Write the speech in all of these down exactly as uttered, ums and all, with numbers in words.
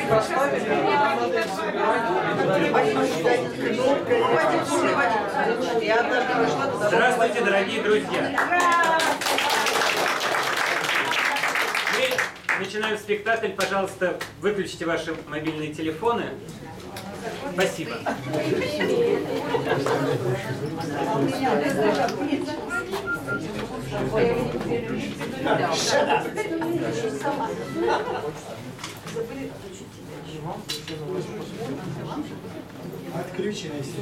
Здравствуйте, дорогие друзья! Мы начинаем спектакль. Пожалуйста, выключите ваши мобильные телефоны. Спасибо. Отключенный все.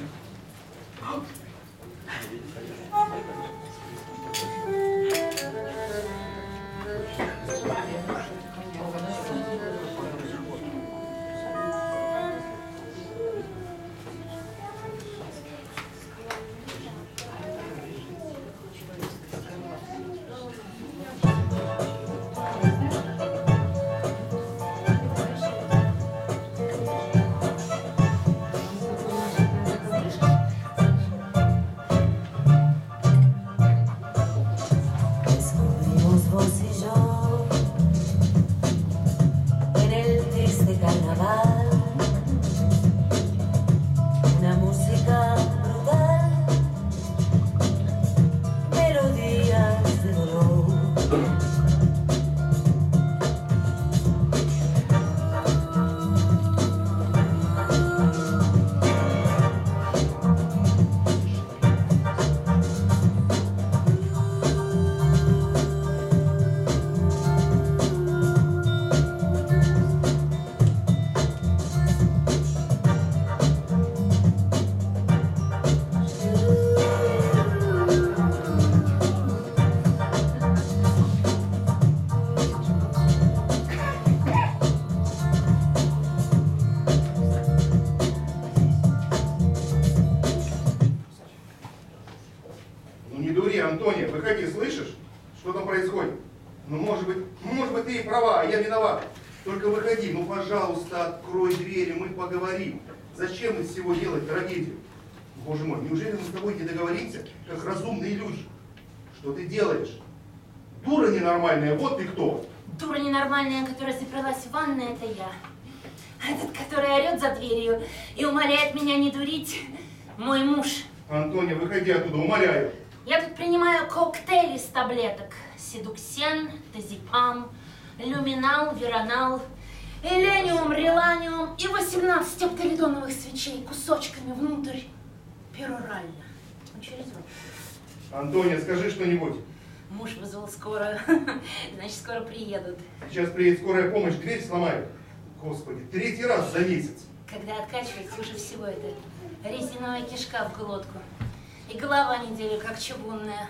Антония, выходи, слышишь? Что там происходит? Ну, может быть, может быть, ты и права, а я виноват. Только выходи, ну, пожалуйста, открой двери, мы поговорим. Зачем из всего делать трагедию? Боже мой, неужели мы с тобой не договоримся, как разумные люди? Что ты делаешь? Дура ненормальная, вот ты кто? Дура ненормальная, которая заперлась в ванной, это я. Этот, который орет за дверью и умоляет меня не дурить, мой муж. Антония, выходи оттуда, умоляю. Я тут принимаю коктейль из таблеток. Седуксен, тазипам, люминал, веронал, элениум, реланиум и восемнадцать оптолидоновых свечей кусочками внутрь перорально. Через рот. Антония, скажи что-нибудь. Муж вызвал скорую, значит, скоро приедут. Сейчас приедет скорая помощь, дверь сломают. Господи, третий раз за месяц. Когда откачивать, хуже всего это резиновая кишка в глотку. И голова неделю как чугунная.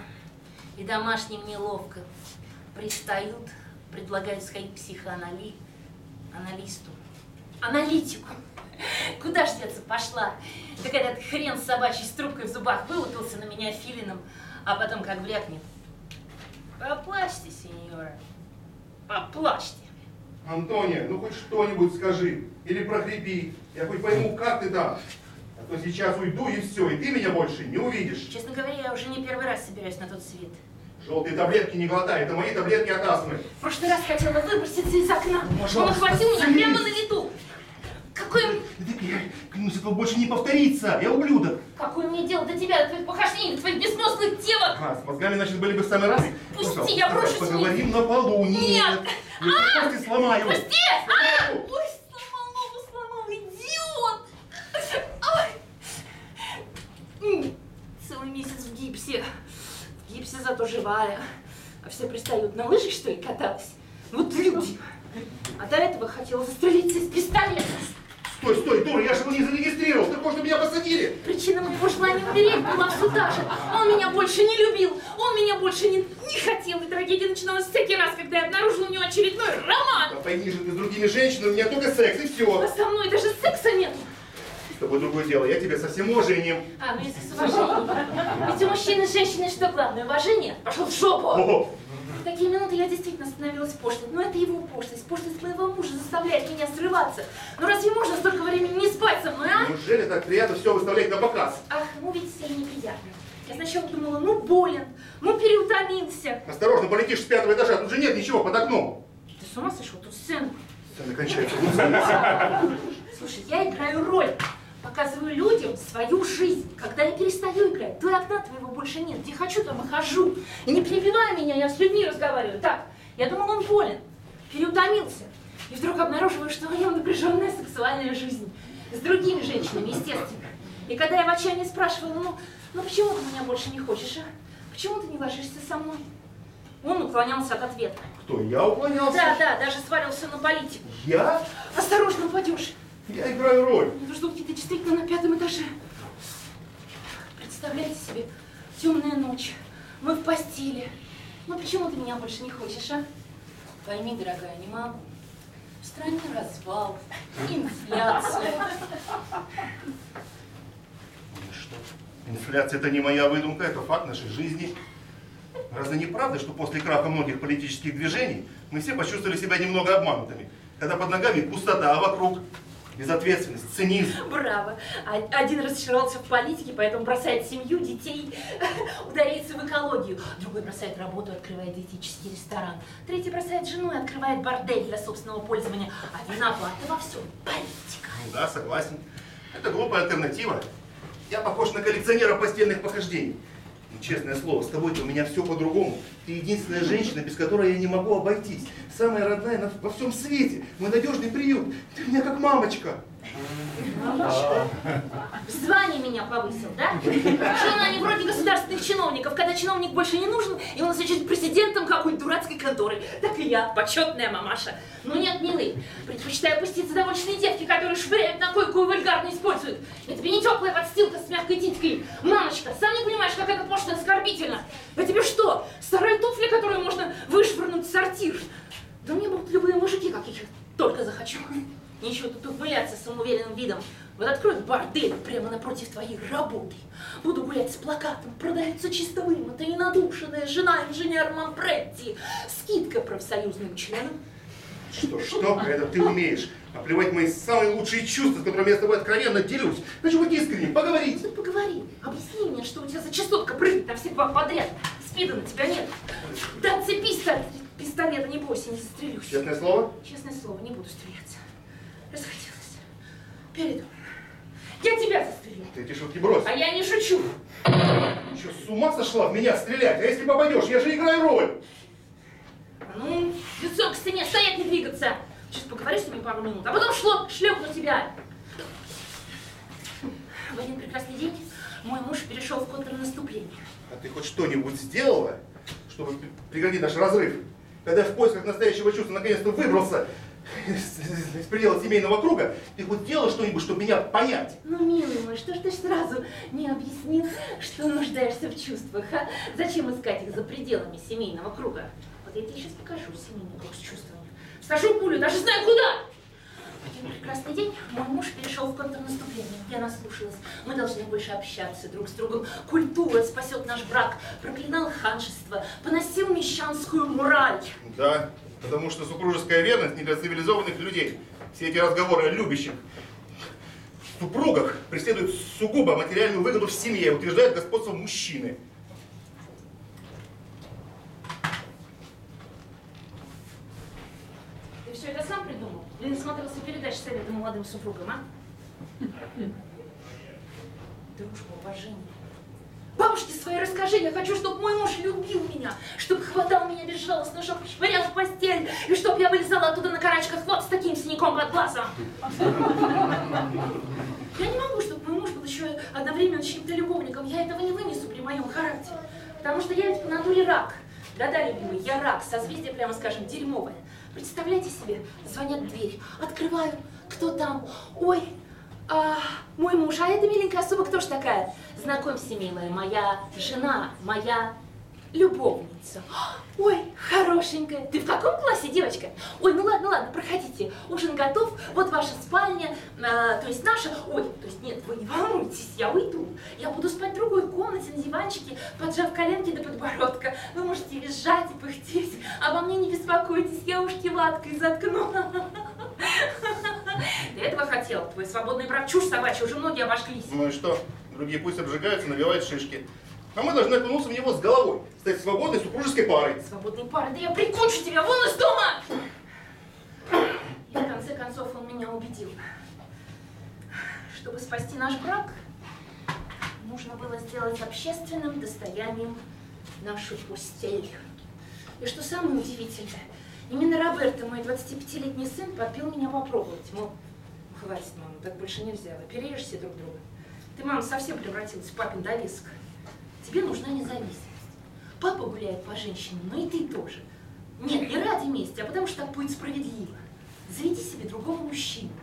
И домашним неловко. Пристают, предлагают сходить к психоаналитику. Аналитику. Куда ж деться пошла? Так этот хрен собачий с трубкой в зубах вылупился на меня филином, а потом как брякнет. Поплачьте, сеньора. Поплачьте. Антония, ну хоть что-нибудь скажи. Или прохрипи. Я хоть пойму, как ты там. А то сейчас уйду и все, и ты меня больше не увидишь. Честно говоря, я уже не первый раз собираюсь на тот свет. Желтые таблетки не глотай, это мои таблетки от астмы. В прошлый раз хотела выброситься из окна. Ну, Он охватил меня прямо на лету. Какой... Да, я клянусь, этого больше не повторится. Я ублюдок. Какое мне дело до тебя, до твоих похождений, до твоих бессмысленных девок? А, с мозгами, значит, были бы в самый раз? Пусти, Пожалуйста, я брошусь вниз. Поговорим на полу. Нет. Нет. Я просто сломаю. Пусти! А! Ой, сломал ногу, сломал, идиот! Ай. Целый месяц в гипсе. В гипсе зато живая. А все пристают. На лыжах, что ли, каталась? Вот люди. А до этого хотела застрелиться из пистолета. Стой, стой, дура, я же его не зарегистрировал. Ты хочешь, чтобы меня посадили? Причина моего желания умереть была все та же. Он меня больше не любил, он меня больше не, не хотел. И трагедия начиналась всякий раз, когда я обнаружила у него очередной роман. Да пойми же, ты с другими женщинами, у меня только секс и все. А со мной даже секса нет. С тобой другое дело, я тебя со всем уважением. А, ну если с уважением. Ведь у мужчины с женщиной что главное? Уважение? Пошел в жопу. О! В такие минуты я действительно становилась пошлой. Но это его пошлость. Пошлость моего мужа заставляет меня срываться. Но разве можно столько времени не спать со мной, а? Неужели так приятно все выставлять на показ? Ах, ну видите, я неприятно. Я сначала думала, ну болен, ну переутомился. Осторожно, полетишь с пятого этажа, тут же нет ничего под окном. Ты с ума сошел? Тут сцена. Сцена кончается. Слушай, я играю роль. Показываю людям свою жизнь. Когда я перестаю играть, то и окна твоего больше нет. Где хочу, там и хожу. И не перебивай меня, я с людьми разговариваю. Так, я думал, он болен, переутомился. И вдруг обнаруживаю, что у него напряженная сексуальная жизнь. С другими женщинами, естественно. И когда я в отчаянии спрашивала, ну, ну почему ты меня больше не хочешь, а? Почему ты не ложишься со мной? Он уклонялся от ответа. Кто, я уклонялся? Да, да, даже свалился на политику. Я? Осторожно, упадешь. Я играю роль. Ну что, где-то действительно на пятом этаже. Представляете себе, темная ночь, мы в постели. Ну почему ты меня больше не хочешь, а? Пойми, дорогая, не могу. В стране развал, инфляция. Ну что? Инфляция это не моя выдумка, это факт нашей жизни. Разве не правда, что после краха многих политических движений мы все почувствовали себя немного обманутыми, когда под ногами пустота, а вокруг безответственность, цинизм? Браво. Один разочаровался в политике, поэтому бросает семью, детей, ударяется в экологию. Другой бросает работу, открывает диетический ресторан. Третий бросает жену и открывает бордель для собственного пользования. А виновата во всем политика. Да, согласен. Это глупая альтернатива. Я похож на коллекционера постельных похождений. Но, честное слово, с тобой-то у меня все по-другому. Ты единственная женщина, без которой я не могу обойтись. Самая родная на, во всем свете. Мой надежный приют. Ты у меня как мамочка. Мамочка? В звании меня повысил, да? Что они вроде государственных чиновников. Когда чиновник больше не нужен, и он назначает президентом какой-нибудь дурацкой конторы. Так и я, почетная мамаша. Ну нет, милый, предпочитаю пуститься довольчные девки, которые швыряют на койку и вульгарно используют. Я тебе не теплая подстилка с мягкой титькой. Мамочка, сам не понимаешь, как это пошло оскорбительно. А тебе что, старые туфли, которые можно вышвырнуть в сортир? Да мне будут любые мужики, каких только захочу. Нечего тут ухмыляться с самоуверенным видом. Вот открою бордель прямо напротив твоей работы. Буду гулять с плакатом. Продается чисто вымытая и надушенная жена инженера Мампретти. Скидка профсоюзным членам. Что, что? Это ты умеешь. Оплевать мои самые лучшие чувства, с которыми я с тобой откровенно делюсь. Хочу быть искренним, поговорить. Ну поговори. Объясни мне, что у тебя за частотка прыгает на всех баб подряд. Спида на тебя нет. Да отцепись от пистолета, не бойся, не застрелюсь. Честное слово? Честное слово, не буду стреляться. Расхотелось. Передумай. Я тебя застрелю. Ты эти шутки брось. А я не шучу. Что, с ума сошла в меня стрелять? А если попадешь, я же играю роль. Ну, лицом к стене, стоять, не двигаться. Сейчас поговори с ними пару минут, а потом шлеп, шлепну тебя. В один прекрасный день мой муж перешел в контрнаступление. А ты хоть что-нибудь сделала, чтобы прекратить наш разрыв? Когда я в поисках настоящего чувства наконец-то выбрался из, из предела семейного круга, ты хоть делала что-нибудь, чтобы меня понять? Ну, милый мой, что ж ты сразу не объяснил, что нуждаешься в чувствах, а? Зачем искать их за пределами семейного круга? Вот я тебе сейчас покажу семейный круг с чувствами. Скажу пулю, даже знаю куда! В один прекрасный день мой муж перешел в контрнаступление. Я наслушалась. Мы должны больше общаться друг с другом. Культура спасет наш брак. Проклинал ханжество. Поносил мещанскую мораль. Да, потому что супружеская верность не для цивилизованных людей. Все эти разговоры о любящих супругах преследуют сугубо материальную выгоду в семье и утверждают господство мужчины. Ты все это сам придумал? Или насмотрелся передач совета молодым супругам, а? Дружба, уважение. Бабушке своей расскажи, я хочу, чтобы мой муж любил меня, чтобы хватал меня безжалостно, чтобы швырял в постель, и чтобы я вылезала оттуда на карачках вот с таким синяком под глазом. Я не могу, чтобы мой муж был еще одновременно чьим-то любовником. Я этого не вынесу при моем характере. Потому что я ведь по натуре рак. Да-да, любимый, я рак, созвездие, прямо скажем, дерьмовое. Представляете себе, звонят в дверь, открываю, кто там? Ой, а, мой муж, а эта миленькая особа кто ж такая? Знакомься, милая, моя жена, моя любовница. Ой, хорошенькая. Ты в каком классе, девочка? Ой, ну ладно, ладно, проходите. Ужин готов, вот ваша спальня, а, то есть наша. Ой, то есть нет, вы не волнуйтесь, я уйду. Я буду спать в другой комнате, на диванчике, поджав коленки до подбородка. Вы можете визжать и пыхтеть. Обо мне не беспокойтесь, я ушки ваткой заткну. Ты этого хотел? Твой свободный брак чушь собачья, уже многие обошлись. Ну и что? Другие пусть обжигаются, набивают шишки. А мы должны окунуться в него с головой, стать свободной супружеской парой. Свободной парой? Да я прикончу тебя вон из дома! Я конце концов, он меня убедил. Чтобы спасти наш брак, нужно было сделать общественным достоянием нашу постель. И что самое удивительное, именно Роберто, мой двадцатипятилетний сын, подбил меня попробовать. Мол, хватит, мама, так больше нельзя, вы перережете друг друга. Ты, мама, совсем превратилась в папин довесок. Тебе нужна независимость. Папа гуляет по женщинам, но и ты тоже. Нет, не ради мести, а потому что так будет справедливо. Заведи себе другого мужчину.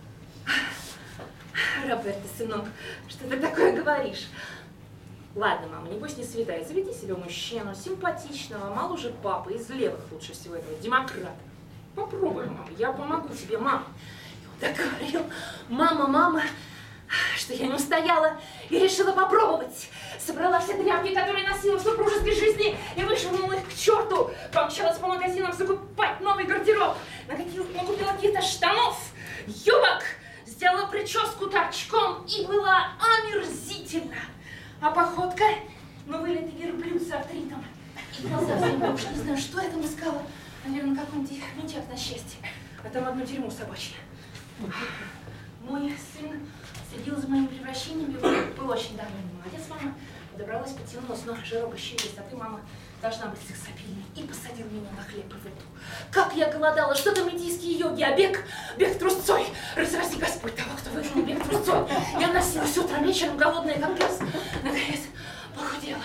Роберто, сынок, что ты такое говоришь? Ладно, мама, небось не святая, заведи себе мужчину, симпатичного, моложе папы, из левых лучше всего этого, демократа. Попробуй, мама, я помогу тебе, мама. И он так говорил, мама, мама, что я не устояла и решила попробовать. Собрала все тряпки, которые носила в супружеской жизни, и вышвырнула их к черту. Помчалась по магазинам закупать новый гардероб. Накатила, накупила каких-то штанов, юбок, сделала прическу торчком и была омерзительна. А походка, ну, вылитый верблюд с артритом. И глаза взяла, уж не знаю, что я там искала. Наверное, какой-нибудь ментяк на счастье. А там одно дерьмо собачье. Мой сын следил за моими превращениями, был очень доволен. Молодец, мама. Подобралась, потянулась, но жирок еще есть, а ты, мама, должна быть сексапильной. И посадил меня на хлеб в эту. Как я голодала, что там индийские йоги, а бег, бег трусцой. Разрази Господь того, кто выгнал бег трусцой. Я носилась утром, вечером, голодная, как пес. Наконец, похудела.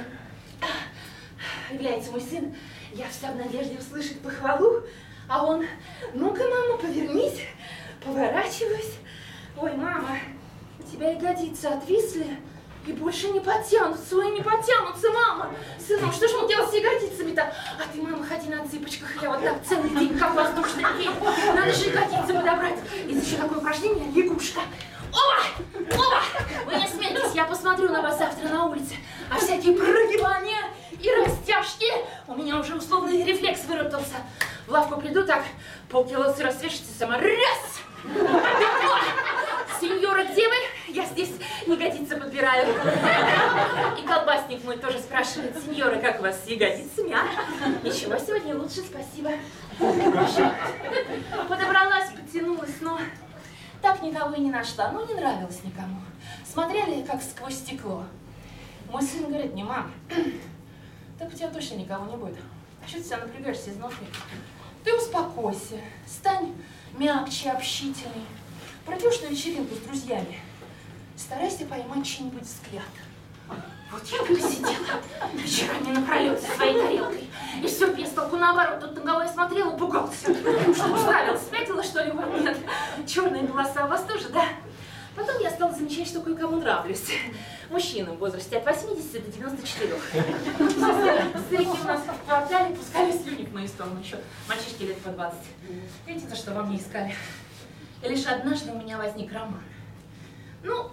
Является мой сын, я вся в надежде услышать похвалу, а он, ну-ка, мама, повернись, поворачиваюсь. Ой, мама, у тебя ягодицы отвисли и больше не потянутся. Ой, не потянутся, мама. Сынок, что же мне делать с ягодицами-то? А ты, мама, ходи на цыпочках, я вот так целый день, как воздушный веер. Надо же ягодицы подобрать. Есть еще такое упражнение, лягушка. Оба! Оба! Вы не смейтесь, я посмотрю на вас завтра на улице. А всякие прогибания и растяжки, у меня уже условный рефлекс выработался. В лавку приду так, полкило сыра свешится, сама раз! Сеньора, где вы? Я здесь ягодицы подбираю. И колбасник мой тоже спрашивает, сеньора, как у вас с ягодицами, а? Ничего, сегодня лучше, спасибо. Подобралась, потянулась, но так никого и не нашла. Ну, не нравилось никому. Смотрели, как сквозь стекло. Мой сын говорит мне, мам, так у тебя точно никого не будет. А что ты себя напрягаешься изнутри? Ты успокойся, стань мягче, общительней. Пройдешь на вечеринку с друзьями, старайся поймать чей-нибудь взгляд. Вот я бы сидела вечерами напролет со своей тарелкой. И все без толку, наоборот, тут на кого я смотрела, пугался. Что, уставилась, спятила, что ли? Нет. Черные голоса у вас тоже, да? Потом я стала замечать, что кое-кому нравлюсь. Мужчинам в возрасте от восьмидесяти до девяноста четырёх. Старики у нас в квартале пускали слюни в мою сторону еще. Мальчишки лет по двадцать. Видите, то, что во мне искали. И лишь однажды у меня возник роман. Ну,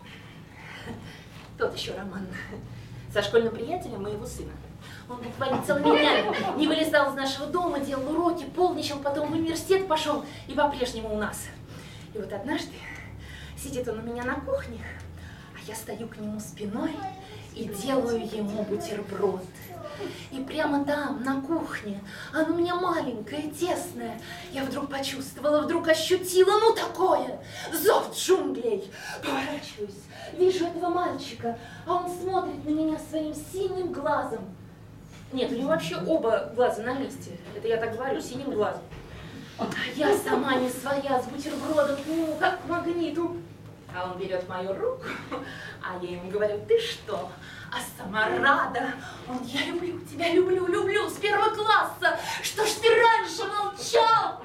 тот еще роман. Со школьным приятелем моего сына. Он буквально целыми днями не вылезал из нашего дома, делал уроки, полничал, потом в университет пошел и по-прежнему у нас. И вот однажды сидит он у меня на кухне, а я стою к нему спиной и делаю ему бутерброд. И прямо там, на кухне, оно у меня маленькое, тесное, я вдруг почувствовала, вдруг ощутила, ну такое, зов джунглей. Поворачиваюсь, вижу этого мальчика, а он смотрит на меня своим синим глазом. Нет, у него вообще оба глаза на месте, это я так говорю, синим глазом. А я сама не своя, с бутербродом, ну, как к магниту. А он берет мою руку, а я ему говорю, ты что? А сама рада. Он, я люблю тебя, люблю, люблю, с первого класса. Что ж ты раньше молчал?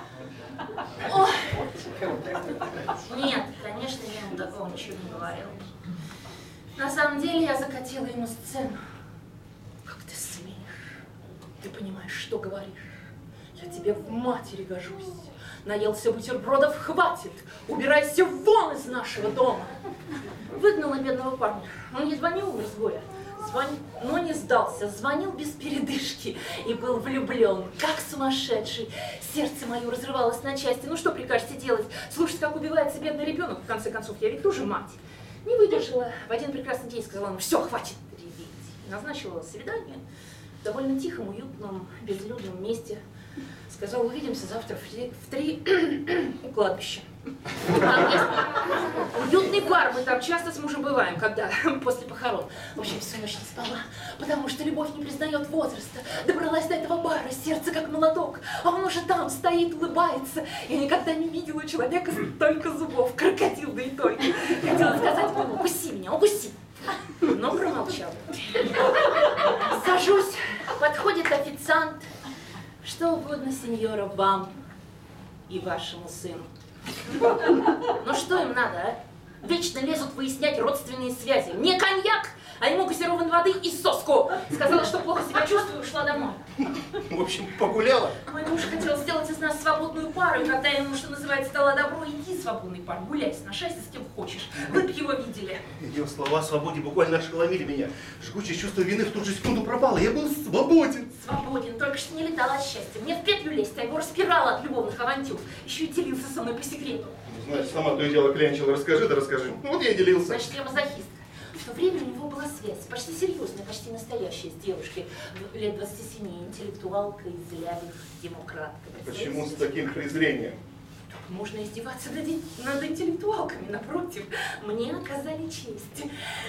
Ой. Нет, конечно, я ему такого ничего не говорила. На самом деле я закатила ему сцену. Как ты смеешь? Ты понимаешь, что говоришь? Я тебе в матери гожусь. Наелся бутербродов, хватит. Убирайся вон из нашего дома. Выгнала бедного парня. Он едва не умер с горя. Звонил, но не сдался. Звонил без передышки и был влюблен, как сумасшедший. Сердце мое разрывалось на части. Ну что прикажете делать? Слушать, как убивается бедный ребенок? В конце концов, я ведь тоже мать. Не выдержала. В один прекрасный день сказала ему, все, хватит реветь. Назначила свидание. довольно тихом, уютном, безлюдном месте. Сказал, увидимся завтра в три, в три у кладбища. Там есть уютный бар, мы там часто с мужем бываем, когда после похорон. В общем, всю ночь не спала, потому что любовь не признает возраста. Добралась до этого бара, сердце как молоток, а он уже там стоит, улыбается. Я никогда не видела человека столько зубов, крокодил, да и только. Хотела сказать ему, укуси меня, укуси. Но промолчал. Сажусь, подходит официант. Что угодно, сеньора, вам и вашему сыну. Ну что им надо, а? Вечно лезут выяснять родственные связи. Мне коньяк, а ему газированной воды и соску. Сказала, что плохо себя чувствую, ушла домой. В общем, погуляла. Мой муж хотел сделать из нас свободную пару, и когда я ему, что называется, дала добро, иди, свободный пар, гуляй, сношайся с кем хочешь. Вы б его видели. Ее слова о свободе буквально ошеломили меня. Жгучее чувство вины в ту же секунду пропало. Я был свободен. Свободен, только что не летала от счастья. Мне в петлю лезть, а его распирала от любовных авантюр. Еще и делился со мной по секрету. Ну, значит, сама то и дело клянчила. Расскажи, да расскажи. Ну, вот я и делился. Значит, я мазохистка. В то время у него была связь, почти серьезная, почти настоящая, с девушкой лет двадцати семи, интеллектуалкой, злявых, демократкой. Почему с таким презрением? Можно издеваться над, над интеллектуалками, напротив. Мне оказали честь.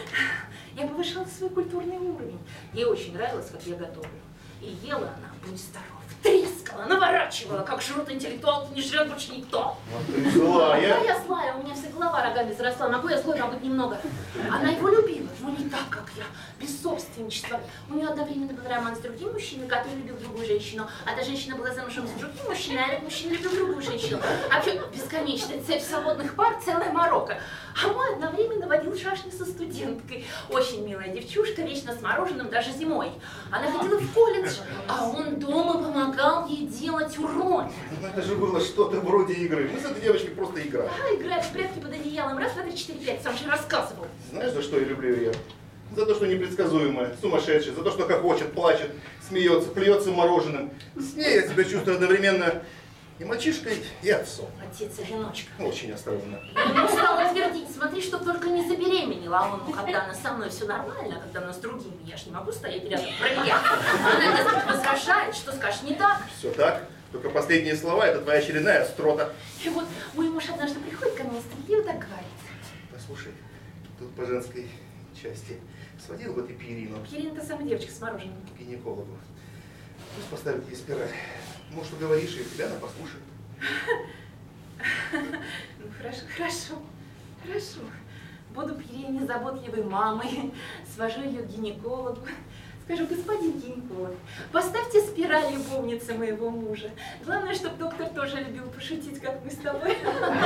Я повышала свой культурный уровень. Ей очень нравилось, как я готовлю. И ела она, будь здоров, трескала, наворачивала, как жрут интеллектуалки, не жрет больше никто. А ты злая. Да, я злая, у меня вся голова рогами заросла, могу я злой побыть немного. Она его любила, но не так, как я, без собственничества. У нее одновременно был роман с другим мужчиной, который любил другую женщину, а та женщина была замужем за другим мужчиной, а этот мужчина любил другую женщину. А вообще бесконечная цепь свободных пар, целая Марокко. А мой одновременно водил шашни со студенткой. Очень милая девчушка, вечно с мороженым, даже зимой. Она ходила в колледж, а он дома помогал ей делать урон. Ну, это же было что-то вроде игры. Мы с этой девочкой просто играли. А, играть в прятки под одеялом. Раз, два, три, четыре, пять. Сам же рассказывал. Знаешь, за что я люблю ее? За то, что непредсказуемая, сумасшедшая, за то, что хохочет, плачет, смеется, плюется мороженым. С ней я себя чувствую одновременно и мальчишкой, и отцом. Отец-одиночка. Очень осторожно. Я ему стала твердить, смотри, чтоб только не забеременела. А он, ну, когда она со мной, все нормально, а когда она с другими, я ж не могу стоять рядом, проверять. Она, так сказать, возражает, что скажешь, не так. Все так, только последние слова, это твоя очередная острота. И вот мой муж однажды приходит ко мне и стыдливо так говорит. Послушай, тут по женской части сводил бы ты Пирину Кирин, та самая девочка с мороженым. к гинекологу. Пусть поставит ей спираль. Может, уговоришь ее, тебя она послушает. Ну, хорошо, хорошо, хорошо. Буду Пирине заботливой мамой, свожу ее к гинекологу. Скажу, господин гинеколог, поставьте спираль любовнице моего мужа. Главное, чтобы доктор тоже любил пошутить, как мы с тобой.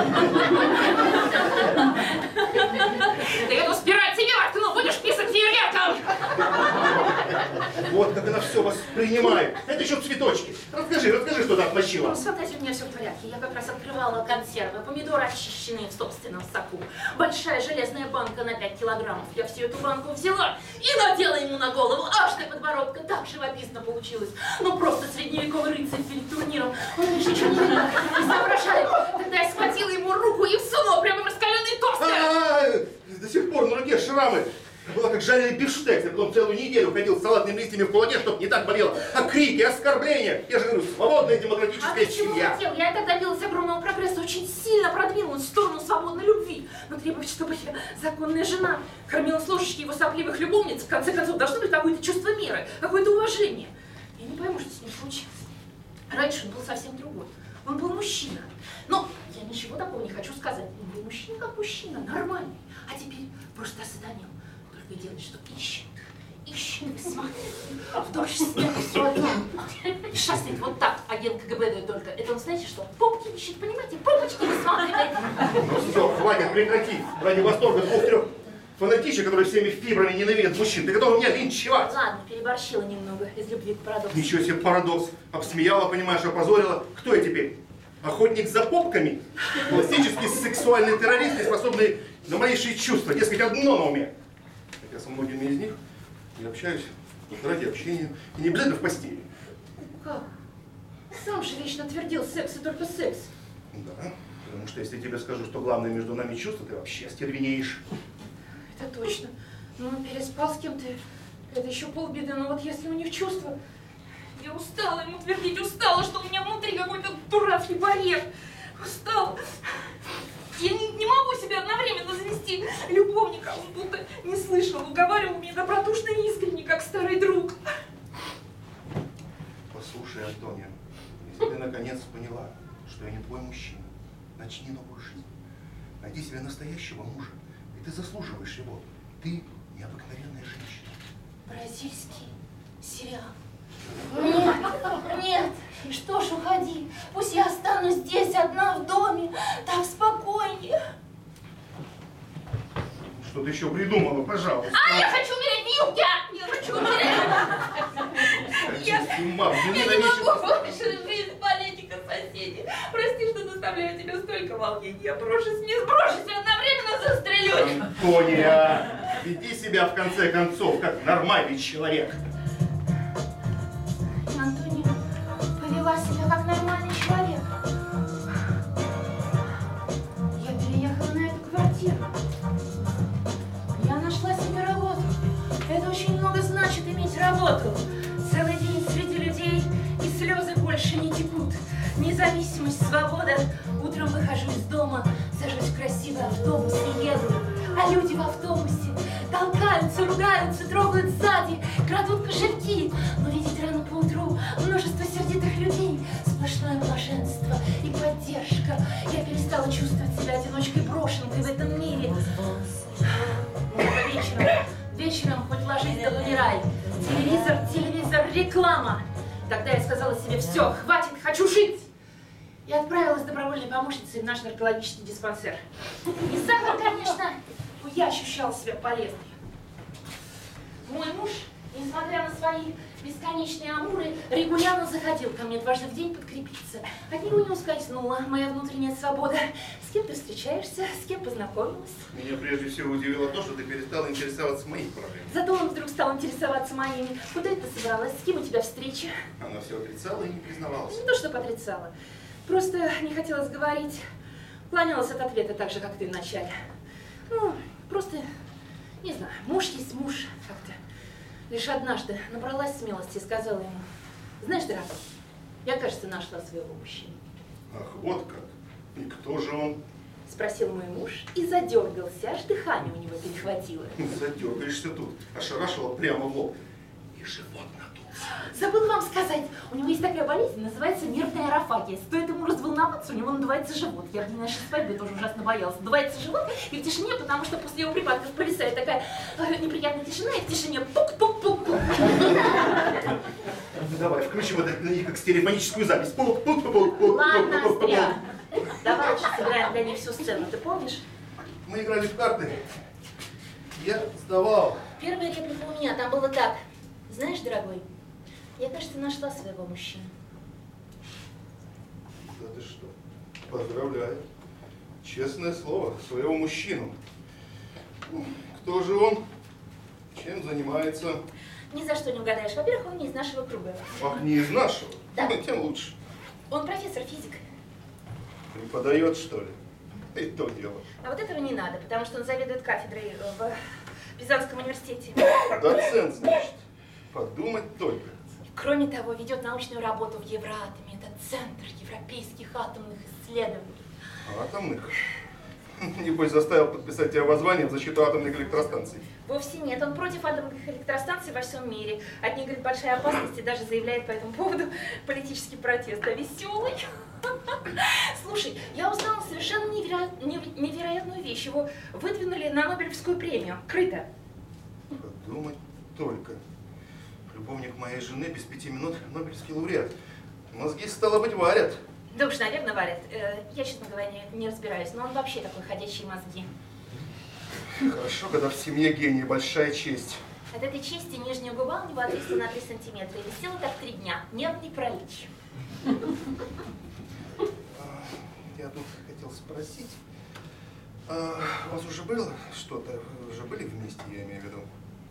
Ты эту спираль себе воткнул, будешь писать фейерверком! Вот как она все воспринимает. Это еще цветочки. Расскажи, расскажи, что ты отмочила. Ну, с фантазией у меня все в порядке. Я как раз открывала консервы, помидоры, очищенные в собственном соку. Большая железная банка на пять килограммов. Я всю эту банку взяла и надела ему на голову. Аж до подбородка. Так живописно получилось. Ну, просто средневековый рыцарь перед турниром. Он лишь ничего не видно, не соображает. Тогда я схватила ему руку и всунула прямо в раскаленные тосты. До сих пор на руке шрамы. Было как жареный бифштекс. Я потом целую неделю ходил с салатными листьями в кулаке, чтобы не так болело. А крики, оскорбления. Я же говорю, свободная демократическая А ты чего семья. хотел? Я это добилась огромного прогресса, очень сильно продвинулась в сторону свободной любви. Но требовать, чтобы я, законная жена, кормила служащих его сопливых любовниц, в конце концов, должно быть какое-то чувство меры, какое-то уважение. Я не пойму, что с ним случилось. Раньше он был совсем другой. Он был мужчина. Но я ничего такого не хочу сказать. Он был мужчина как мужчина, нормальный. А теперь просто осатанел. Только и делает, что ищет. Ищет, высматривает. В дождь, снег, все одно. Шастает вот так, агент КГБ дает только. Это он, знаете что? Попки ищет, понимаете? Попочки высматривает. Ну все, хватит, прекрати. Ради восторга двух-трех фанатичек, которые всеми фибрами ненавидят мужчин. Ты готова меня линчевать? Ладно, переборщила немного из любви к парадоксу. Ничего себе парадокс. Обсмеяла, понимаешь, опозорила. Кто я теперь? Охотник за попками? Классический сексуальный террорист, не способный на малейшие чувства. Дескать, одно на уме. Я со многими из них и общаюсь ради общения. И не обязательно в постели. Как? Сам же вечно твердил, секс и только секс. Да, потому что если я тебе скажу, что главное между нами чувство, ты вообще остервенеешь. Это точно. Ну, он переспал с кем-то, Это еще полбеды, но вот если у них чувства... Я устала ему твердить, устала, что у меня внутри какой-то дурацкий барьер. Устала. Я не, не могу себе одновременно завести любовника. Он будто не слышал, уговаривал меня добродушно и искренне, как старый друг. Послушай, Антония, если ты наконец поняла, что я не твой мужчина, начни новую жизнь. Найди себе настоящего мужа, и ты заслуживаешь его. Ты необыкновенная женщина. Бразильский сериал. Нет, нет, и что ж, уходи. Пусть я останусь здесь одна в доме, так спокойнее. Что ты еще придумала, пожалуйста? А, я хочу умереть в юге! Я хочу умереть! Я, С ума, я блин, не вечер. могу больше жить, политика, соседи. Прости, что доставляю тебе столько волнений. Я брошусь, не сброшусь и одновременно застрелюсь. Антония, веди себя в конце концов, как нормальный человек. Антония повела себя как нормальный человек. Я переехала на эту квартиру. Я нашла себе работу. Это очень много значит иметь работу. Целый день среди людей, и слезы больше не текут. Независимость, свобода. Утром выхожу из дома, сажусь в красивый автобус и еду. А люди в автобусе толкаются, ругаются, трогают сзади, крадут кошельки. Но видеть рано поутру множество сердитых людей, сплошное блаженство и поддержка. Я перестала чувствовать себя одиночкой-брошенкой в этом мире. Это вечером, вечером хоть ложись да помирай. Телевизор, телевизор, реклама. Тогда я сказала себе: все, хватит, хочу жить. И отправилась добровольной помощницей в наш наркологический диспансер. И сахар, конечно, но я ощущала себя полезной. Мой муж, несмотря на свои бесконечные амуры, регулярно заходил ко мне дважды в день подкрепиться. От него не ускользнула моя внутренняя свобода. С кем ты встречаешься, с кем познакомилась? Меня прежде всего удивило то, что ты перестала интересоваться моими проблемами. Зато он вдруг стал интересоваться моими. Куда это собралась? С кем у тебя встреча? Она все отрицала и не признавалась. Не то, что отрицала. Просто не хотелось говорить. Клонялась от ответа так же, как ты вначале. Ну, просто, не знаю, муж есть муж как-то. Лишь однажды набралась смелости и сказала ему: знаешь, дорогой, я, кажется, нашла своего мужчину. Ах, вот как. И кто же он? Спросил мой муж и задергался, аж дыхание у него перехватило. Задергаешься тут, ошарашила прямо в лоб. И живот надулся. Забыла вам сказать, у него есть такая болезнь, называется нервная аэрофагия. Стоит ему разволноваться, у него надувается живот. Я в нашей свадьбе тоже ужасно боялась. Надувается живот и в тишине, потому что после его припадков повисает такая э, неприятная тишина, и в тишине пук-пук-пук-пук. Давай, включим это на них как стереофоническую запись. Пук-пук-пук-пук. Ладно, Остря, давай лучше сыграем для них всю сцену, ты помнишь? Мы играли в карты. Я сдавал. Первая реплика у меня, там было так. Знаешь, дорогой, я, кажется, нашла своего мужчину. Да ты что? Поздравляю. Честное слово, своего мужчину. Кто же он? Чем занимается? Ни за что не угадаешь. Во-первых, он не из нашего круга. Ах, не из нашего? Да. Ну, тем лучше. Он профессор физик. Преподает, что ли? И то дело. А вот этого не надо, потому что он заведует кафедрой в Пизанском университете. Доцент, значит. Подумать только. Кроме того, ведет научную работу в Евроатоме. Это Центр европейских атомных исследований. Атомных? Небось, заставил подписать тебя воззвание в защиту атомных электростанций. Вовсе нет, он против атомных электростанций во всем мире. От них, говорит, большая опасность, и даже заявляет по этому поводу политический протест. А веселый. Слушай, я узнала совершенно неверо... невероятную вещь. Его выдвинули на Нобелевскую премию. Крыто. Подумать только. Любовник моей жены без пяти минут Нобелевский лауреат. Мозги, стало быть, варят. Да уж, наверное, варят. Я, честно говоря, не, не разбираюсь, но он вообще такой ходячие мозги. Хорошо, когда в семье гений, большая честь. От этой чести нижняя губа у него отвисла на три сантиметра и висела так три дня. Нервный паралич. Я тут хотел спросить, а у вас уже было что-то? Вы уже были вместе, я имею в виду?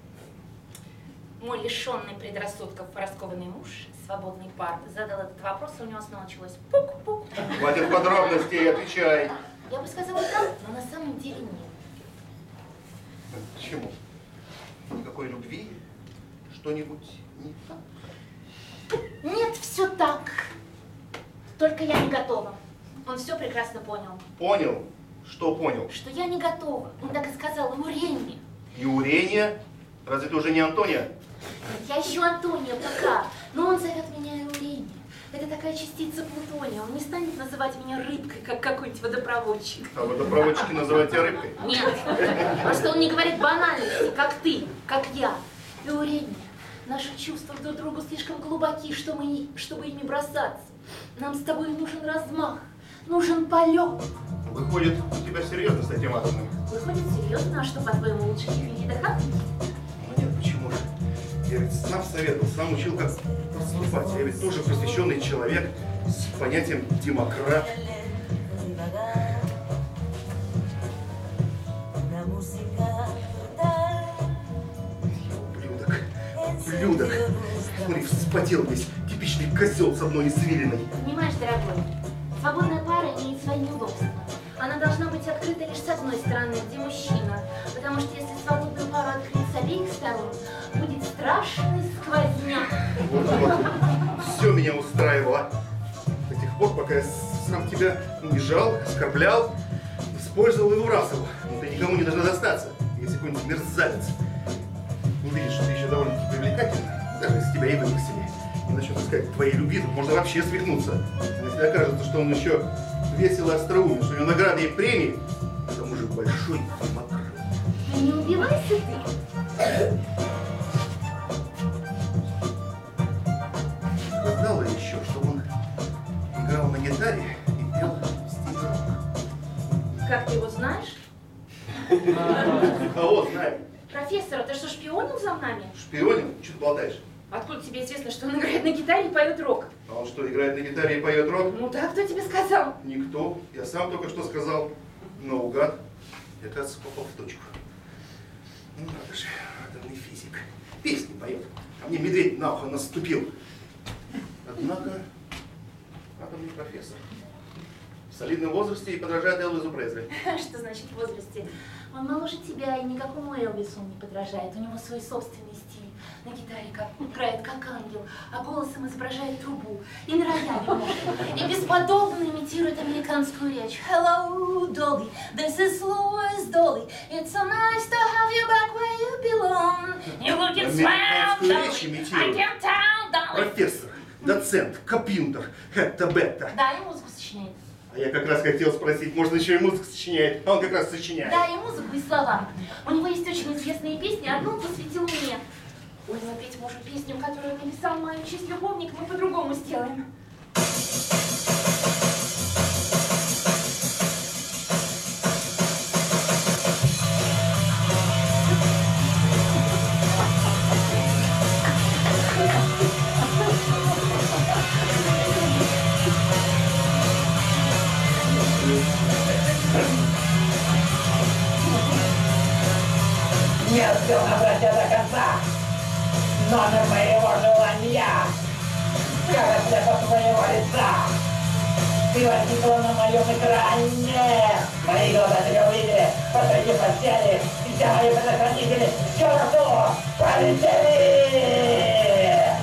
Мой лишенный предрассудков раскованный муж, свободный пар, задал этот вопрос, и у него снова началось пук-пук. Хватит подробностей, отвечай. Я бы сказала да, но на самом деле нет. Почему? Никакой любви? что-нибудь не так? Нет, все так. Только я не готова. Он все прекрасно понял. Понял? Что понял? Что я не готова. Он так и сказал, и Урения. И Урения? Разве ты уже не Антония? Я еще Антония пока, но он зовет меня и Урения. Это такая частица Плутония. Он не станет называть меня рыбкой, как какой-нибудь водопроводчик. А водопроводчики называют тебя рыбкой? Нет, просто он не говорит банальности, как ты, как я. И Урения, наши чувства друг к другу слишком глубоки, что мы не, чтобы ими бросаться. Нам с тобой нужен размах, нужен полет. Выходит, у тебя серьезно с этим атомным? Выходит, серьезно, а что, по-твоему, лучше Юрия Даханки? Ну нет, почему же? Я ведь сам советовал, сам учил, как поступать. Я ведь тоже просвещенный человек с понятием демократ. Ублюдок, ублюдок. Смотри, вспотел весь, типичный козел с одной извилиной. Понимаешь, дорогой, свободная пара имеет свои неудобства. Она должна быть открыта лишь с одной стороны, где мужчина. Потому что если свободную пару открыть с обеих сторон, будет страшный сквозняк. Вот-вот. Все меня устраивало. До тех пор, пока я сам тебя унижал, оскорблял, использовал и выбрасывал. Но ты никому не должна достаться, если какой-нибудь мерзавец не видишь, что ты еще довольно-таки привлекательна, даже если тебя и выбросили. И начнет искать твоей любви, тут можно вообще свихнуться. Но если окажется, что он еще весело остроумен, что у него награды и премии, к тому же большой демократ. Ну не убивайся ты. Хватало еще, чтобы он играл на гитаре и пел в стиле рок. Как ты его знаешь? Кого знаю? Профессор, ты что, шпионил за нами? Шпионил? Что ты болтаешь? Откуда тебе известно, что он играет на гитаре и поет рок? А он что, играет на гитаре и поет рок? Ну да, кто тебе сказал? Никто. Я сам только что сказал. Наугад. Я, кажется, попал в точку. Ну надо же, атомный физик. Песни поет. А мне медведь на ухо наступил. Однако, атомный профессор. В солидном возрасте и подражает Элвису Пресли. Что значит в возрасте? Он моложе тебя, и никакому Элвису он не подражает. У него свой собственный стиль. На гитаре как, играет как ангел, а голосом изображает трубу. И на рояле может. И бесподобно имитирует американскую речь. Hello, Dolly, this is Louis Dolly. It's so nice to have you back where you belong. You looking swell, Dolly. I can tell, Dolly. Профессор, доцент, компьютер, это-бета. Да, и музыку сочиняет. А я как раз хотел спросить, может, еще и музыку сочиняет? А он как раз сочиняет. Да, и музыку, и слова. У него есть очень известные песни, одну он посвятил мне. Ой, запеть может песню, которую написал в мою честь любовник, мы по-другому сделаем. Не успел набрать я до конца номер моего желания. Как отлеп от твоего лица. Ты возникла на моем экране. Мои глаза тебя увидели, посреди постели. И все мои предохранители к черту полетели.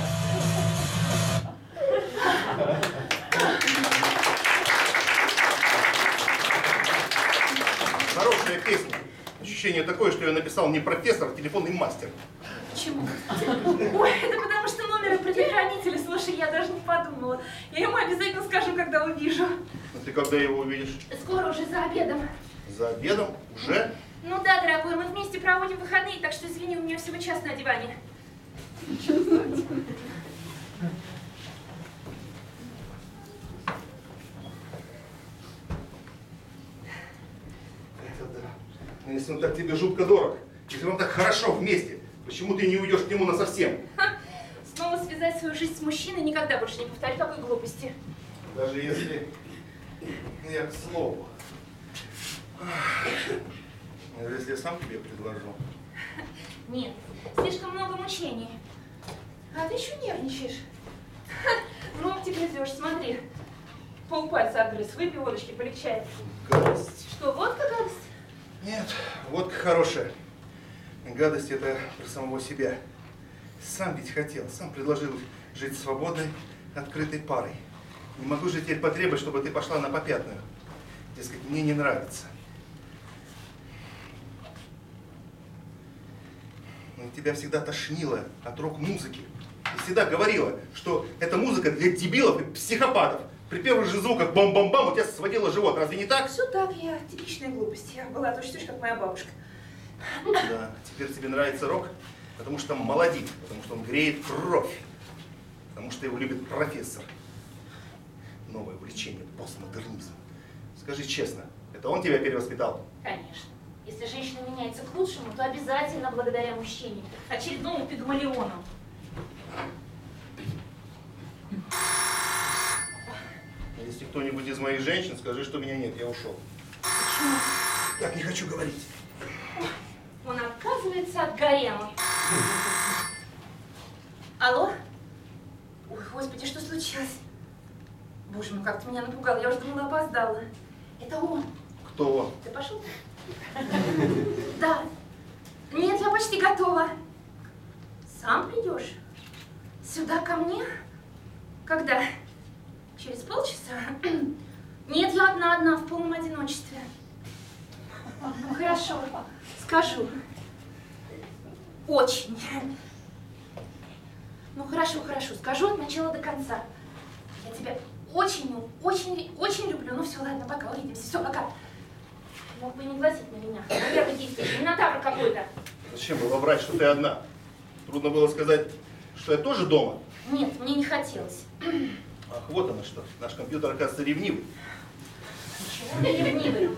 Хорошая песня. Ощущение такое, что я написал не профессор, а телефонный мастер. Почему? Ой, это потому что номер предохранителя, слушай, я даже не подумала. Я ему обязательно скажу, когда увижу. А ты когда его увидишь? Скоро уже за обедом. За обедом? Уже? Ну да, дорогой, мы вместе проводим выходные, так что извини, у меня всего час на диване. Это да. Но если он так тебе жутко дорог, если вам так хорошо вместе, почему ты не уйдешь к нему насовсем? Ха, снова связать свою жизнь с мужчиной никогда больше не повторю такой глупости. Даже если я к слову. Даже если я сам тебе предложу. Нет, слишком много мучений. А ты еще нервничаешь. Ха, ногти грызешь, смотри. Полпальца отгрыз, выпей водочки, полегчает. Гадость. Что, водка гадость? Нет, водка хорошая. Гадость это про самого себя. Сам ведь хотел, сам предложил жить свободной, открытой парой. Не могу же теперь потребовать, чтобы ты пошла на попятную. Дескать, мне не нравится. Но тебя всегда тошнило от рок-музыки. И всегда говорила, что эта музыка для дебилов и психопатов. При первых же звуках бам-бам-бам у тебя сводило живот. Разве не так? Все так, я типичная глупость. Я была точно как моя бабушка. Да, теперь тебе нравится рок, потому что он молодит, потому что он греет кровь, потому что его любит профессор. Новое увлечение, постмодернизм. Скажи честно, это он тебя перевоспитал? Конечно. Если женщина меняется к лучшему, то обязательно благодаря мужчине, очередному пигмалиону. Если кто-нибудь из моих женщин, скажи, что меня нет, я ушел. Почему? Так не хочу говорить. Он отказывается от гарема. Алло? Ой, господи, что случилось? Боже мой, как ты меня напугал, я уже думала, опоздала. Это он. Кто он? Ты пошел? Да. Нет, я почти готова. Сам придешь? Сюда ко мне? Когда? Через полчаса? Нет, я одна-одна, в полном одиночестве. Ну, хорошо, скажу. Очень. Ну, хорошо, хорошо, скажу от начала до конца. Я тебя очень, ну, очень, очень люблю. Ну, все, ладно, пока, увидимся. Все, пока. Мог бы не глазеть на меня. Наверное, действует. Минотавр какой-то. Зачем было врать, что ты одна? Трудно было сказать, что я тоже дома. Нет, мне не хотелось. Ах, вот оно что. Наш компьютер, оказывается, ревнивый. Почему ты ревнивый?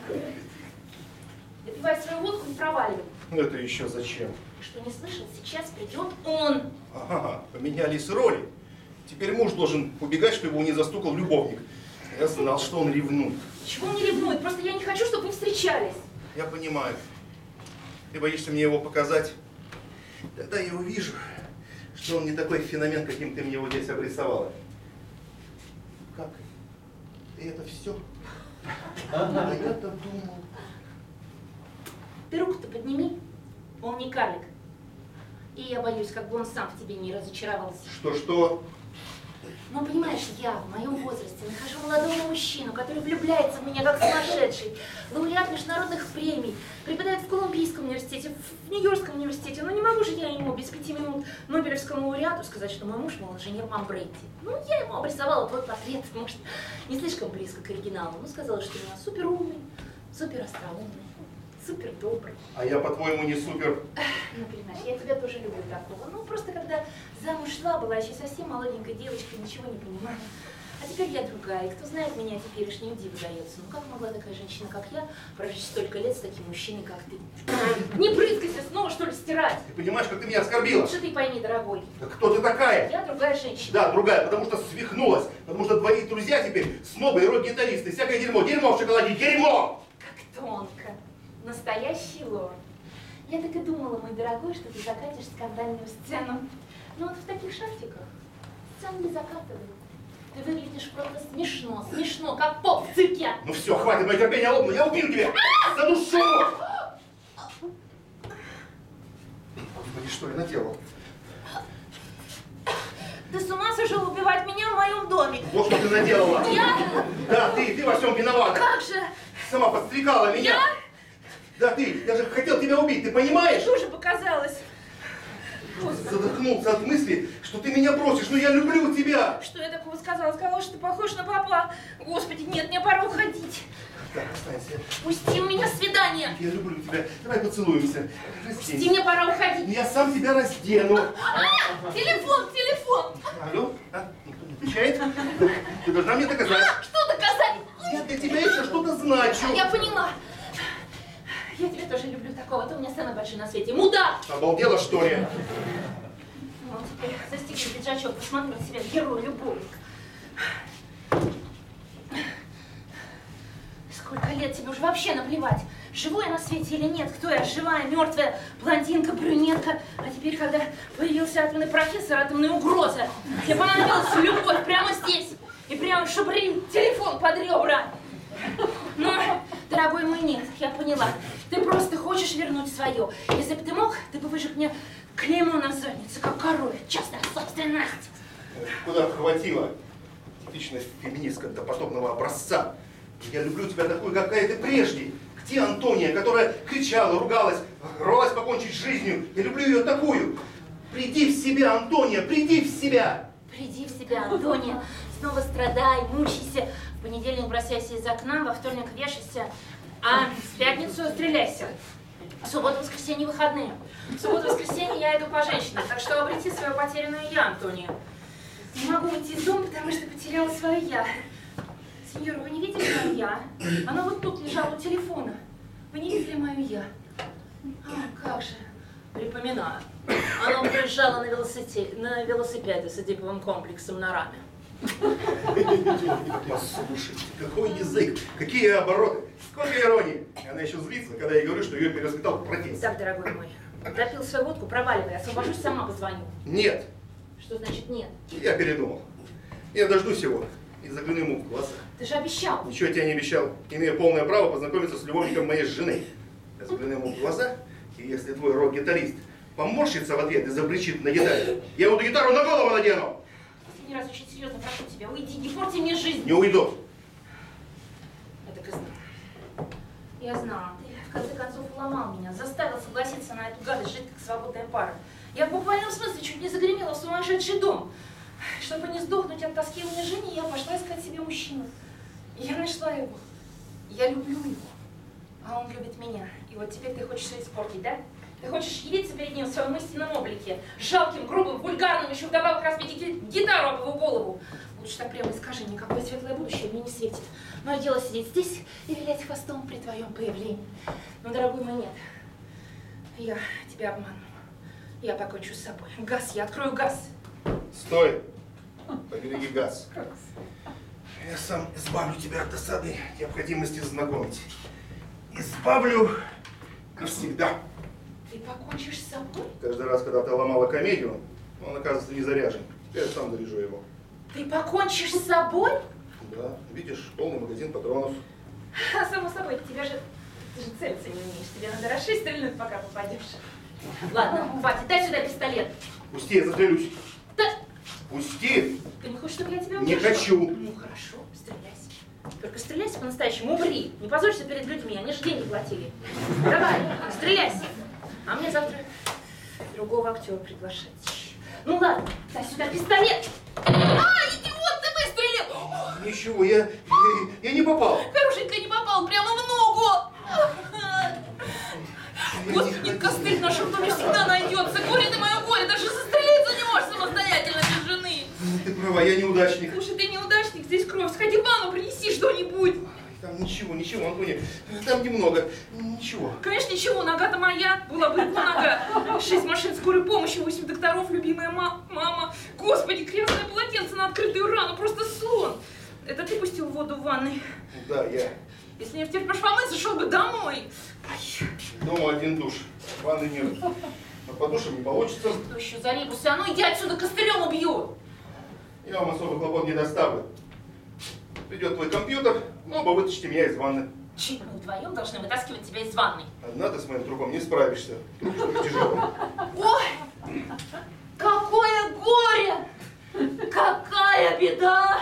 Допивай свою водку и проваливай. Это еще зачем? Ты что, не слышал? Сейчас придет он. Ага, поменялись роли. Теперь муж должен убегать, чтобы его не застукал любовник. Я знал, что он ревнует. Чего он не ревнует? Просто я не хочу, чтобы вы встречались. Я понимаю. Ты боишься мне его показать? Тогда я увижу, что он не такой феномен, каким ты мне его здесь обрисовала. Как? И это все? А я-то думал. Ты руку-то подними. Он не карлик. И я боюсь, как бы он сам в тебе не разочаровался. Что-что? Ну, понимаешь, я в моем возрасте нахожу молодого мужчину, который влюбляется в меня как сумасшедший. Лауреат международных премий, преподает в Колумбийском университете, в Нью-Йоркском университете. Но не могу же я ему без пяти минут Нобелевскому лауреату сказать, что мой муж, мол, инженер Мамбретти. Ну, я ему обрисовала твой портрет, может, не слишком близко к оригиналу. Ну, сказала, что у меня супер умный, супер остроумный, супер добрый. А я, по-твоему, не супер? Ну, понимаешь, я тебя тоже люблю такого. Ну, просто когда замуж шла, была еще совсем молоденькой девочкой, ничего не понимала. А теперь я другая, и кто знает меня теперешнюю диву дается. Ну, как могла такая женщина, как я, прожить столько лет с таким мужчиной, как ты? Не брызгайся, снова что ли стирать? Ты понимаешь, как ты меня оскорбила? Лучше ты пойми, дорогой. Да кто ты такая? Я другая женщина. Да, другая, потому что свихнулась. Потому что твои друзья теперь снобы и рок-гитаристы. Всякое дерьмо, дерьмо в шоколаде, дерьмо! Как тонко. Настоящий лор. Я так и думала, мой дорогой, что ты закатишь скандальную сцену. Но вот в таких шортиках сцену не закатывают. Ты выглядишь просто смешно, смешно, как поп в цирке. Ну все, хватит, мое терпение лопну, я убью тебя! За душу! Господи, что я наделал? Ты с ума сошел убивать меня в моем доме? Вот что ты наделала! Я? Да, ты, ты во всем виновата! Как же? Сама подстрекала меня! Я? Да ты, я же хотел тебя убить, ты понимаешь? Что же показалось? Задохнулся от мысли, что ты меня бросишь, но я люблю тебя! Что я такого сказала? Сказала, что ты похож на папа. Господи, нет, мне пора уходить. Так, останься. Пусти, у меня свидание. Я люблю тебя. Давай поцелуемся. Пусти, Разденься. мне пора уходить. Я сам тебя раздену. А, телефон, телефон. Алло? А? Никто не отвечает? Ты должна мне доказать. Что доказать? Я для тебя еще что-то значу. Я поняла. Я тебя тоже люблю такого. Ты у меня самый большой на свете. Мудак! Обалдела, что ли? Ну, теперь застегни пиджачок, посмотри на себя, герой-любовник. Сколько лет тебе уже вообще наплевать, живу я на свете или нет, кто я, живая, мертвая, блондинка, брюнетка. А теперь, когда появился атомный профессор, атомная угроза, тебе понадобилась любовь прямо здесь и прямо шабри телефон под ребра. Ну, дорогой мой, нет, я поняла. Ты просто хочешь вернуть свое. Если бы ты мог, ты бы выжег мне Клеймо на заднице, как коровья, частная собственность. Куда хватило? Типичная феминистка допотопного образца. Я люблю тебя такой, какая ты прежде. Где Антония, которая кричала, ругалась, рвалась покончить с жизнью? Я люблю ее такую. Приди в себя, Антония, приди в себя. Приди в себя, Антония. Снова страдай, мучайся. В понедельник бросайся из окна, во вторник вешайся, а в пятницу стреляйся. В субботу, воскресенье, выходные. В субботу, воскресенье я иду по женщинам, так что обрети свою потерянную я, Антония. Не могу выйти из дома, потому что потеряла свое я. Сеньор, вы не видели мое я? Оно вот тут лежало у телефона. Вы не видели мое я? А, как же. Припоминаю. Оно приезжало на велосипеде, на велосипеде с эдиповым комплексом на раме. Послушайте, какой язык, какие обороты, сколько иронии. Она еще злится, когда я говорю, что ее перевоспитал протест. Так, дорогой мой, допил свою водку, проваливай, освобожусь, сама позвоню. Нет. Что значит нет? Я передумал. Я дождусь его и загляну ему в глаза. Ты же обещал. Ничего я тебе не обещал. Имею полное право познакомиться с любовником моей жены. Я загляну ему в глаза, и если твой рок-гитарист поморщится в ответ и запричит на гитаре, я ему эту гитару на голову надену. Последний раз очень серьезно прошу тебя, уйди, не порти мне жизнь. Не уйду. Я так и знала. Я знала. Ты в конце концов уломал меня, заставил согласиться на эту гадость, жить как свободная пара. Я в буквальном смысле чуть не загремела в сумасшедший дом. Чтобы не сдохнуть от тоски и унижения, я пошла искать себе мужчину. И я нашла его. Я люблю его. А он любит меня. И вот теперь ты хочешь все испортить, да? Ты хочешь явиться перед ним в своем истинном облике, жалким, грубым, вульгарным, еще вдобавок разбить гитару об его голову. Лучше так прямо и скажи, никакое светлое будущее мне не светит. Мое дело сидеть здесь и вилять хвостом при твоем появлении. Но, дорогой мой, нет. Я тебя обману. Я покончу с собой. Газ, я открою газ. Стой. Побереги газ. Я сам избавлю тебя от досадной необходимости знакомить. Избавлю навсегда. Ты покончишь с собой? Каждый раз, когда ты ломала комедию, он оказывается не заряжен. Теперь я сам заряжу его. Ты покончишь с собой? Да, видишь, полный магазин патронов. А, само собой, тебя же, ты же целиться не умеешь. Тебе надо расшить стрельнуть, пока попадешь. Ладно, хватит, дай сюда пистолет. Пусти, я застрелюсь. Да. Пусти. Ты не хочешь, чтобы я тебя Не утешила? хочу. Ну хорошо, стреляйся. Только стреляйся по-настоящему, умри. Не позорься перед людьми, они же деньги платили. Давай, стреляйся. А мне завтра другого актера приглашать. Ну ладно, дай сюда пистолет. А, идиот, ты выстрелил! Ничего, я, я, я не попал. Хорошенько не попал, прямо в ногу. Господи, костыль в нашем доме всегда найдется. Горе ты мое горе, даже застрелиться не можешь самостоятельно без жены. Ты права, я неудачник. Слушай, ты неудачник, здесь кровь. Сходи в ванну, принеси что-нибудь. Там ничего, ничего, Антония. Там немного. Ничего. Конечно, ничего, нога-то моя. Была бы его нога. Шесть машин скорой помощи, восемь докторов, любимая ма мама. Господи, красное полотенце на открытую рану, просто слон. Это ты пустил воду в ванной? Да, я. Если не втерпешь помыться, шел бы домой. Ай. Дома один душ. Ванны нет. Но по душам не получится. Что еще за ребусы? А ну иди отсюда, костылем убью. Я вам особо хлопот не доставлю. Придет твой компьютер, ну, оба вытащите меня из ванны. Чуть мы вдвоем должны вытаскивать тебя из ванной. Одна ты с моим трупом не справишься. Труп что-то тяжелый. Ой, какое горе! Какая беда!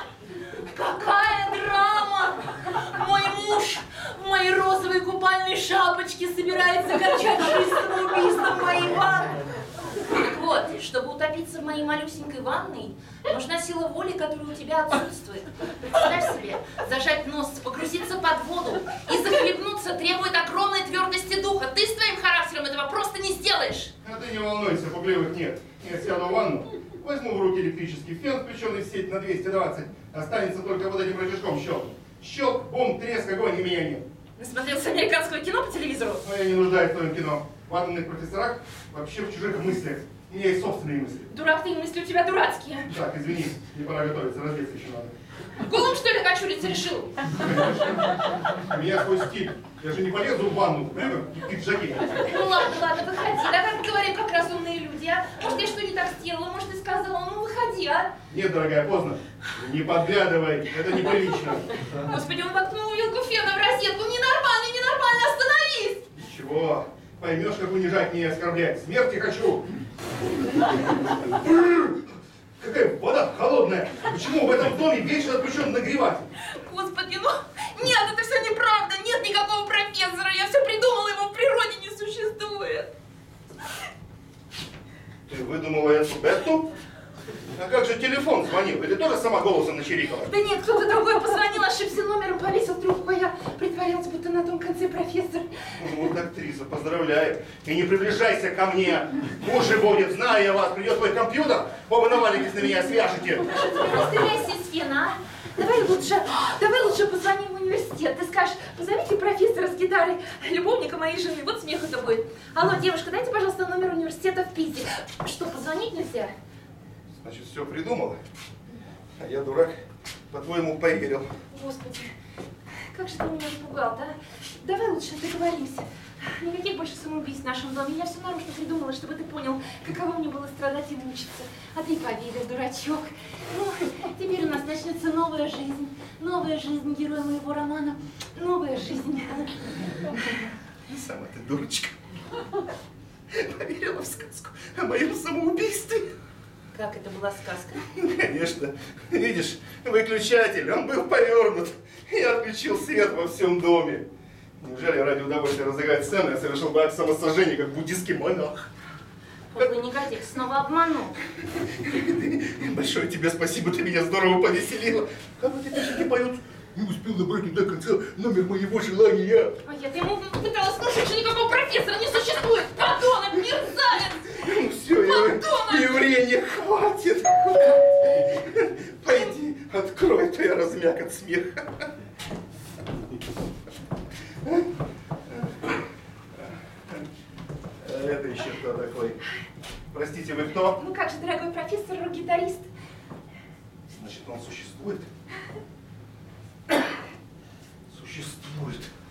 Какая драма! Мой муж в моей розовой купальной шапочке собирается кончать жизнь самоубийством в моей ванной. Так вот, чтобы утопиться в моей малюсенькой ванной, нужна сила воли, которая у тебя отсутствует. Представь себе, зажать нос, погрузиться под воду и захлебнуться требует огромной твердости духа. Ты с твоим характером этого просто не сделаешь. А ты не волнуйся, пугливых нет. Я сяду в ванну, возьму в руки электрический фен, включенный в сеть на двести двадцать. Останется только вот этим рычажком щелкнуть. Щелк, бум, треск, огонь и меня нет. Насмотрелся американского кино по телевизору? Но я не нуждаюсь в твоем кино. В атомных профессорах вообще в чужих мыслях. У меня есть собственные мысли. Дурак ты, и мысли у тебя дурацкие. Так, извини, не пора готовиться, раздеться еще надо. Голым, что ли, окочуриться решил? Конечно. У меня свой стиль. Я же не полезу в ванну, в брюках и в пиджаке. Ну ладно, ладно, выходи. Давай поговорим, как разумные люди, а? Может, я что не так сделала, может, ты сказала, ну выходи, а? Нет, дорогая, поздно. Не подглядывай, это неприлично. Господи, он воткнул вилку фена в розетку. Ненормально, ненормально, остановись! Чего? Поймешь, как унижать меня и оскорблять. Смерти хочу. Какая вода холодная. Почему в этом доме вечно отключен нагреватель? Господи, ну нет, это все неправда. Нет никакого профессора. Я все придумала, его в природе не существует. Ты выдумала эту Бетту? А как же телефон звонил? Или тоже сама голосом начирикала? Да нет, кто-то другой позвонил, ошибся номером, повесил трубку, а я притворялась, будто на том конце профессор. Ну, вот актриса, поздравляю. И не приближайся ко мне. Хуже будет, знаю я вас. Придет твой компьютер, оба навалитесь на меня, свяжете. Что тебе расстреляйся из фена, а? Давай лучше, давай лучше позвоним в университет. Ты скажешь, позовите профессора с гитарой, любовника моей жены, вот смех это будет. Алло, девушка, дайте, пожалуйста, номер университета в Пизе. Что, позвонить нельзя? Значит, все придумала. А я, дурак, по-твоему, поверил. Господи, как же ты меня испугал-то, а? Давай лучше договоримся. Никаких больше самоубийств в нашем доме. Я все нарочно придумала, чтобы ты понял, каково мне было страдать и мучиться. А ты поверил, дурачок. Ну, теперь у нас начнется новая жизнь. Новая жизнь героя моего романа. Новая жизнь. Сама ты дурочка. Поверила в сказку о моем самоубийстве. Как это была сказка? Конечно. Видишь, выключатель, он был повернут. Я отключил свет во всем доме. Неужели ради удовольствия разыграть сцену я совершил бы акт самосожжения, как буддийский монах? Подлый негодяй снова обманул. Большое тебе спасибо, ты меня здорово повеселила. Как вот эти песенки поют? Не успел набрать до конца номер моего желания. А я ему пыталась внушить, что никакого профессора не существует. Подонок, мерзавец! Ну все, явления хватит. Пойди, открой, то я размяк от смеха. Это еще кто такой? Простите, вы кто? Ну как же, дорогой профессор, рок-гитарист. Значит, он существует? Существует.